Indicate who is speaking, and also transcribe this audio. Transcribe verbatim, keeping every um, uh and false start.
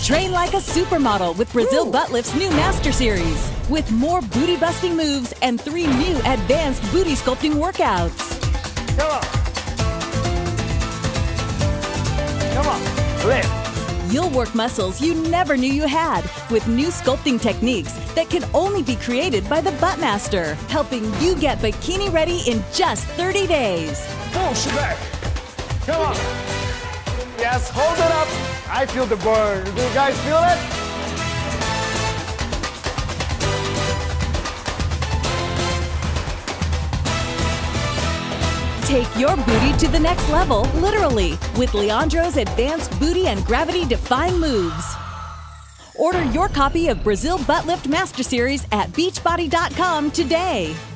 Speaker 1: Train like a supermodel with Brazil
Speaker 2: Ooh.
Speaker 1: Butt Lift's new Master Series. With more booty-busting moves and three new advanced booty sculpting workouts.
Speaker 2: Come on. Come on. Lift.
Speaker 1: You'll work muscles you never knew you had with new sculpting techniques that can only be created by the Butt Master, helping you get bikini ready in just thirty days.
Speaker 2: Push back. Come on. Yes, hold it up. I feel the burn. Do you guys feel it?
Speaker 1: Take your booty to the next level, literally, with Leandro's advanced booty and gravity-defying moves. Order your copy of Brazil Butt Lift Master Series at beachbody dot com today.